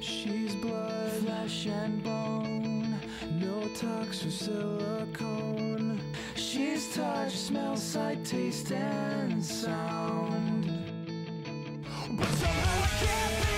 She's blood, flesh and bone, no tox or silicone. She's touch, smell, sight, taste and sound. But somehow I can't